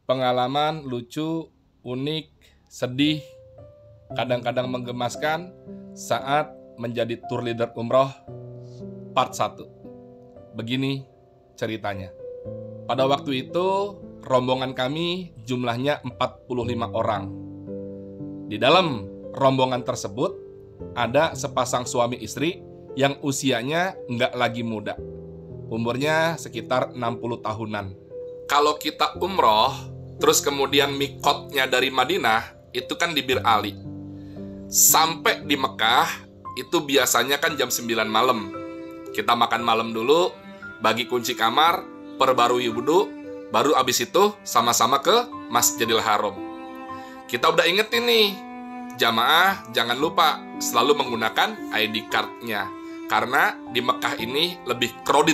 Pengalaman lucu, unik, sedih, kadang-kadang menggemaskan saat menjadi tour leader umroh part 1. Begini ceritanya. Pada waktu itu rombongan kami jumlahnya 45 orang. Di dalam rombongan tersebut ada sepasang suami istri yang usianya nggak lagi muda. Umurnya sekitar 60 tahunan. Kalau kita umroh, terus kemudian mikotnya dari Madinah, itu kan di Bir Ali. Sampai di Mekah, itu biasanya kan jam 9 malam. Kita makan malam dulu, bagi kunci kamar, perbarui wudu, baru abis itu sama-sama ke Masjidil Haram. Kita udah ingetin nih, jamaah jangan lupa selalu menggunakan ID card-nya. Karena di Mekah ini lebih crowded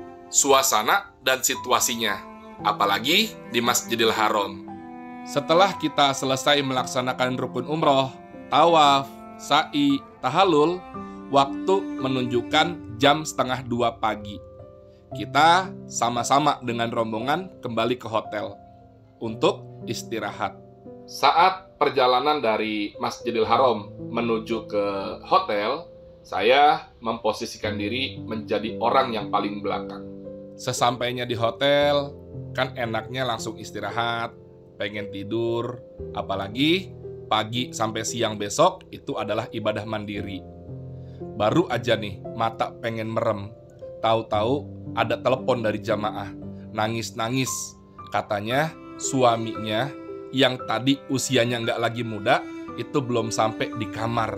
suasana dan situasinya, apalagi di Masjidil Haram. Setelah kita selesai melaksanakan rukun umroh, tawaf, sa'i, tahallul, waktu menunjukkan jam 1:30 pagi. Kita sama-sama dengan rombongan kembali ke hotel untuk istirahat. Saat perjalanan dari Masjidil Haram menuju ke hotel, saya memposisikan diri menjadi orang yang paling belakang. Sesampainya di hotel, kan enaknya langsung istirahat, pengen tidur, apalagi pagi sampai siang besok itu adalah ibadah mandiri. Baru aja nih mata pengen merem, tahu-tahu ada telepon dari jamaah, nangis-nangis. Katanya suaminya yang tadi usianya nggak lagi muda itu belum sampai di kamar.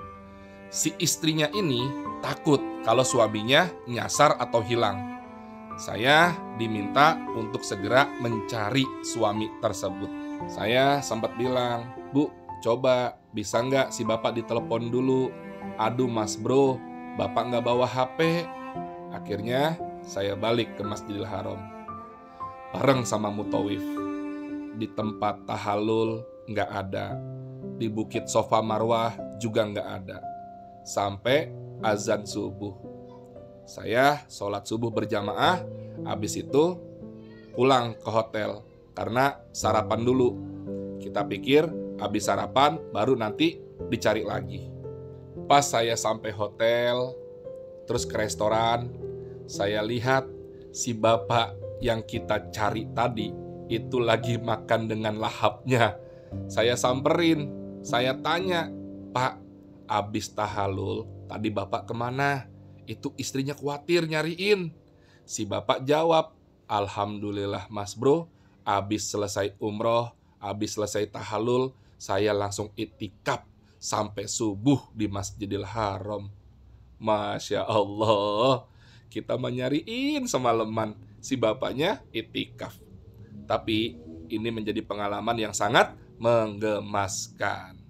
Si istrinya ini takut kalau suaminya nyasar atau hilang. Saya diminta untuk segera mencari suami tersebut. Saya sempat bilang, "Bu, coba bisa nggak si bapak ditelepon dulu? Aduh mas bro, bapak nggak bawa HP." Akhirnya saya balik ke Masjidil Haram bareng sama Mutawif. Di tempat tahallul nggak ada, di Bukit Sofa Marwah juga nggak ada. Sampai azan subuh. Saya sholat subuh berjamaah, habis itu pulang ke hotel karena sarapan dulu. Kita pikir habis sarapan baru nanti dicari lagi. Pas saya sampai hotel, terus ke restoran, saya lihat si bapak yang kita cari tadi itu lagi makan dengan lahapnya. Saya samperin, saya tanya, "Pak, abis tahallul tadi bapak kemana?" Itu istrinya khawatir nyariin. Si bapak jawab, "Alhamdulillah mas bro, abis selesai umroh, abis selesai tahallul, saya langsung iktikaf sampai subuh di Masjidil Haram." Masya Allah, kita menyariin semalaman, si bapaknya iktikaf. Tapi ini menjadi pengalaman yang sangat menggemaskan.